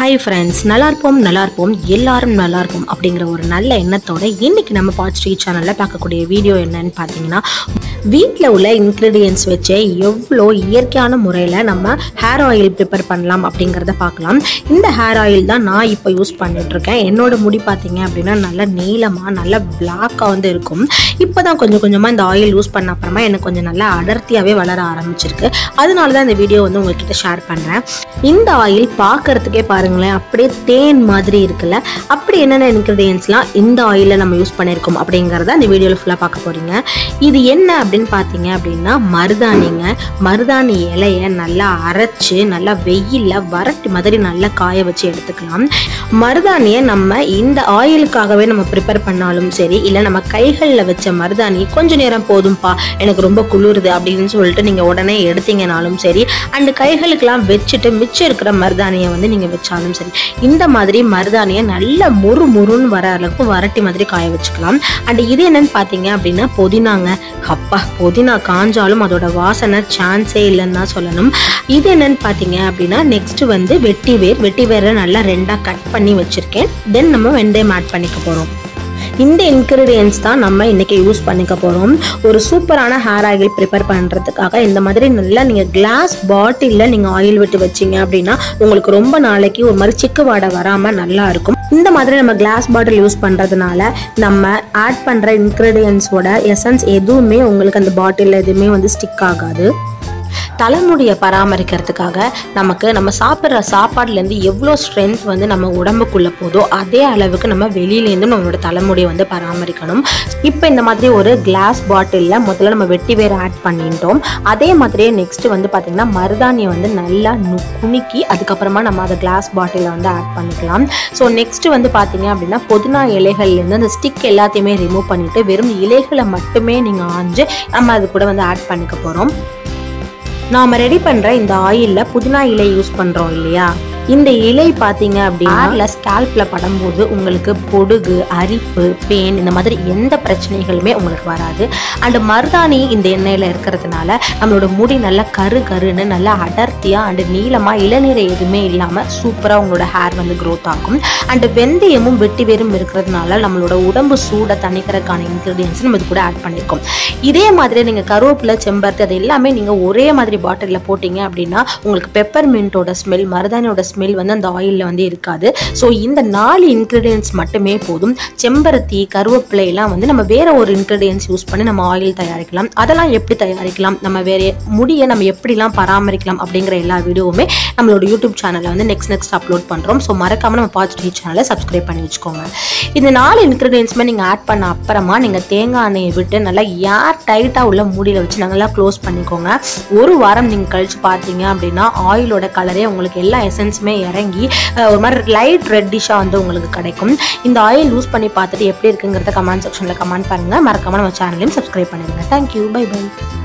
Hi friends, நல்லா இருப்போம் எல்லாரும் நல்லா இருப்போம் அப்படிங்கிற ஒரு நல்ல எண்ணத்தோட இன்னைக்கு நம்ம பாட்ஸ்ட்ரீ சேனல்ல பார்க்கக்கூடிய வீடியோ என்னன்னு பார்த்தீங்கன்னா வீட்டில் உள்ள இன்கிரீடியன்ஸ் வச்சு எவ்வளோ இயற்கையான முறையில் நம்ம ஹேர் ஆயில் ப்ரிப்பேர் பண்ணலாம் அப்படிங்கிறத பார்க்கலாம். இந்த ஹேர் ஆயில் தான் நான் இப்போ யூஸ் பண்ணிட்டு இருக்கேன். என்னோட முடி பார்த்தீங்க அப்படின்னா நல்லா நீளமாக நல்லா பிளாக்காக வந்து இருக்கும். இப்போ தான் கொஞ்சம் கொஞ்சமாக இந்த ஆயில் யூஸ் பண்ண அப்புறமா எனக்கு கொஞ்சம் நல்லா அடர்த்தியாகவே வளர ஆரம்பிச்சிருக்கு. அதனால தான் இந்த வீடியோ வந்து உங்ககிட்ட ஷேர் பண்ணுறேன். இந்த ஆயில் பார்க்கறதுக்கே பாருங்களேன் அப்படியே தேன் மாதிரி இருக்குல்ல. அப்படி என்னென்ன இன்கிரீடியன்ஸ்லாம் இந்த ஆயிலில் நம்ம யூஸ் பண்ணியிருக்கோம் அப்படிங்கிறத இந்த வீடியோவில் ஃபுல்லாக பார்க்க போகிறீங்க. இது என்ன அப்படின்னு பார்த்தீங்க அப்படின்னா மருதாணிங்க. மருதாணி இலையை நல்லா அரைச்சி நல்லா வெயிலில் வரட்டி மாதிரி நல்லா காய வச்சு எடுத்துக்கலாம். மருதாணியை நம்ம இந்த ஆயிலுக்காகவே நம்ம ப்ரிப்பேர் பண்ணாலும் சரி, இல்லை நம்ம கைகளில் வச்ச மருதாணி கொஞ்சம் நேரம் போதும்பா எனக்கு ரொம்ப குளிருது அப்படின்னு சொல்லிட்டு நீங்கள் உடனே எடுத்தீங்கனாலும் சரி, அண்ட் கைகளுக்கெல்லாம் வச்சுட்டு மிச்சம் இருக்கிற மருதாணியை வந்து நீங்கள் வச்சாலும் சரி, இந்த மாதிரி மருதாணியை நல்லா முறுன்னு வர அளவுக்கு வரட்டி மாதிரி காய வச்சுக்கலாம். அண்ட் இது என்னன்னு பார்த்தீங்க அப்படின்னா புதினாங்க. அப்பா, புதினா காஞ்சாலும் அதோட வாசனை சான்ஸே இல்லைன்னு தான் சொல்லணும். இது என்னன்னு பார்த்தீங்க அப்படின்னா நெக்ஸ்ட் வந்து வெட்டி வேரை நல்லா ரெண்டாக கட் பண்ணி வச்சிருக்கேன். தென் நம்ம வெந்தயம் ஆட் பண்ணிக்க போகிறோம். இந்த இன்கிரீடியன்ஸ் தான் நம்ம இன்னைக்கு யூஸ் பண்ணிக்க போகிறோம். ஒரு சூப்பரான ஹேர் ஆயில் ப்ரிப்பேர் பண்ணுறதுக்காக இந்த மாதிரி நல்லா நீங்கள் கிளாஸ் பாட்டிலில் நீங்கள் ஆயில் விட்டு வச்சிங்க அப்படின்னா உங்களுக்கு ரொம்ப நாளைக்கு ஒரு மாதிரி சிக்கு வாடை வராமல் நல்லா இருக்கும். இந்த மாதிரி நம்ம கிளாஸ் பாட்டில் யூஸ் பண்ணுறதுனால நம்ம ஆட் பண்ணுற இன்கிரீடியன்ஸோட எசன்ஸ் எதுவுமே உங்களுக்கு அந்த பாட்டிலில் எதுவுமே வந்து ஸ்டிக் ஆகாது. தலைமுடியை பராமரிக்கிறதுக்காக நம்ம சாப்பிட்ற சாப்பாடுலேருந்து எவ்வளோ ஸ்ட்ரென்த் வந்து நம்ம உடம்புக்குள்ளே போதோ அதே அளவுக்கு நம்ம வெளியிலேருந்து நம்மளோட தலைமுடியை வந்து பராமரிக்கணும். இப்போ இந்த மாதிரி ஒரு கிளாஸ் பாட்டிலில் முதல்ல நம்ம வெட்டி வேர் ஆட் பண்ணிட்டோம். அதே மாதிரியே நெக்ஸ்ட் வந்து பார்த்திங்கன்னா மருதாணியை வந்து நல்லா குணுக்கி அதுக்கப்புறமா நம்ம அதை கிளாஸ் பாட்டிலில் வந்து ஆட் பண்ணிக்கலாம். ஸோ நெக்ஸ்ட் வந்து பார்த்திங்க அப்படின்னா புதினா இலைகள்லேருந்து அந்த ஸ்டிக் எல்லாத்தையுமே ரிமூவ் பண்ணிவிட்டு வெறும் இலைகளை மட்டுமே நீங்கள் ஆஞ்சு நம்ம அது கூட வந்து ஆட் பண்ணிக்க போகிறோம். நாம் ரெடி பண்ணுற இந்த ஆயிலில் புதினா இலை யூஸ் பண்ணுறோம் இல்லையா, இந்த இலை பார்த்தீங்க அப்படின்னா ஸ்கேல்பில் படும்போது உங்களுக்கு பொடுகு, அரிப்பு, பெயின் இந்த மாதிரி எந்த பிரச்சனைகளுமே உங்களுக்கு வராது. அண்டு மருதாணி இந்த எண்ணெயில் இருக்கிறதுனால நம்மளோட முடி நல்லா கருன்னு நல்லா அடர்த்தியாக அண்டு நீளமாக இளநீரை எதுவுமே இல்லாமல் சூப்பராக உங்களோட ஹேர் வந்து க்ரோத் ஆகும். அண்டு வெந்தயமும் வெட்டி வேரும் இருக்கிறதுனால நம்மளோட உடம்பு சூடை தணிக்கிறதுக்கான இன்க்ரீடியன்ஸ் நம்ம இது கூட ஆட் பண்ணியிருக்கோம். இதே மாதிரி நீங்கள் கருவேப்பிலை, செம்பருத்தி அது எல்லாமே நீங்கள் ஒரே மாதிரி பாட்டிலில் போட்டிங்க அப்படின்னா உங்களுக்கு பெப்பர்மின்ட்டோட ஸ்மெல், மருதாணியோட ஸ்மெல் வந்து அந்த ஆயிலில் வந்து இருக்காது. ஸோ இந்த 4 இன்க்ரீடியன்ஸ் மட்டுமே போதும். செம்பருத்தி, கருவேப்பிலை எல்லாம் வந்து நம்ம வேற ஒரு இன்க்ரீடியன்ஸ் யூஸ் பண்ணி நம்ம ஆயில் தயாரிக்கலாம். அதெல்லாம் எப்படி தயாரிக்கலாம், நம்ம வேற முடியை நம்ம எப்படிலாம் பராமரிக்கலாம் அப்படிங்கிற எல்லா வீடியோவுமே நம்மளோட யூடியூப் சேனலில் வந்து நெக்ஸ்ட் அப்லோட் பண்ணுறோம். ஸோ மறக்காம நம்ம பாட்ஸ்ட்ரீ சேனலை சப்ஸ்கிரைப் பண்ணி வச்சுக்கோங்க. இந்த 4 இன்க்ரீடியன்ஸுமே நீங்கள் ஆட் பண்ண அப்புறமா நீங்கள் தேங்காய் எண்ணெயை விட்டு நல்லா ஏர் டைட்டாக உள்ள மூடியில் வச்சு நல்லா க்ளோஸ் பண்ணிக்கோங்க. ஒரு வாரம் நீங்கள் கழிச்சு பார்த்தீங்க அப்படின்னா ஆயிலோட கலரே உங்களுக்கு எல்லா எசன்ஸுமே இறங்கி ஒரு மாதிரி லைட் ரெட்டிஷாக வந்து உங்களுக்கு கிடைக்கும். இந்த ஆயில் யூஸ் பண்ணி பார்த்துட்டு எப்படி இருக்குங்கிறத கமெண்ட் செக்ஷனில் கமெண்ட் பண்ணுங்கள். மறக்காமல் நம்ம சேனலையும் சப்ஸ்கிரைப் பண்ணிடுங்க. Thank you, bye by.